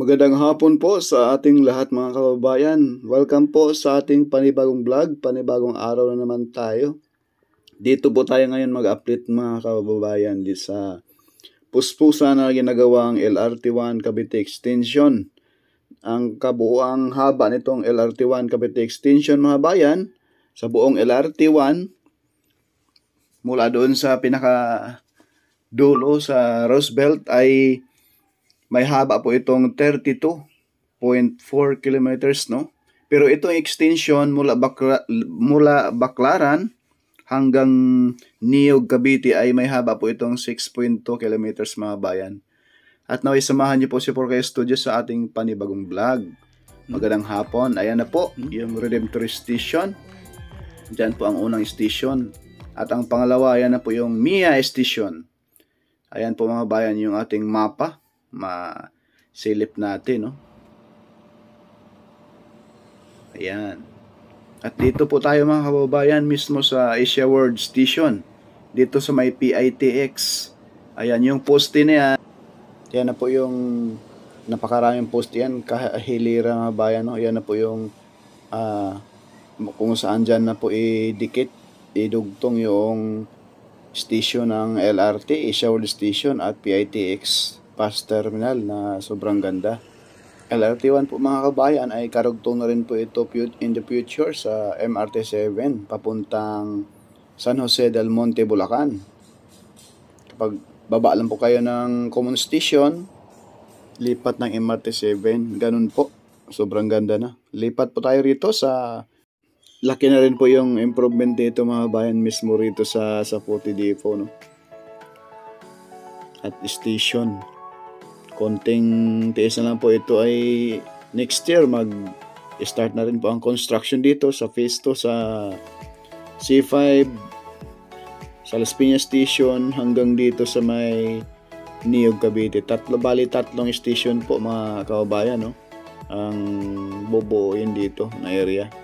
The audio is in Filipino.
Magandang hapon po sa ating lahat mga kababayan. Welcome po sa ating panibagong vlog, panibagong araw na naman tayo. Dito po tayo ngayon mag-update mga kababayan di sa puspusa na ginagawang LRT1 Cavite Extension. Ang kabuuang haba nitong LRT1 Cavite Extension mga bayan, sa buong LRT1, mula doon sa pinaka dulo sa Roosevelt ay may haba po itong 32.4 kilometers, no? Pero itong extension mula Baclaran hanggang Niog, Cavite ay may haba po itong 6.2 kilometers mga bayan. At naway samahan niyo po si Porca Studio sa ating panibagong vlog. Magandang hapon. Ayan na po yung Redemptor Station. Diyan po ang unang station. At ang pangalawa, ayan na po yung Mia Station. Ayan po mga bayan yung ating mapa. Masilip natin, no? Ayan. At dito po tayo mga kababayan mismo sa Asia World Station. Dito sa may PITX. Ayan yung poste na yan. Yan na po yung napakaraming poste yan. Kahilira mga bayan, no? Yan na po yung kung saan dyan na po idugtong yung station ng LRT, Asia World Station at PITX Bus Terminal na sobrang ganda. LRT1 po mga kabayan ay karugtong na rin po ito in the future sa MRT7 papuntang San Jose del Monte, Bulacan. Kapag baba lang po kayo ng Common Station, lipat ng MRT7, ganun po. Sobrang ganda na. Lipat po tayo rito sa laki na rin po yung improvement dito mga bayan mismo rito sa Puti Depot, no? At station. Konting tiis na lang po ito ay next year mag-start na rin po ang construction dito sa phase 2 sa C5 sa Las Piñas Station hanggang dito sa may Niog, Cavite. Tatlong station po mga kababayan, no? Ang bubuuin dito na area.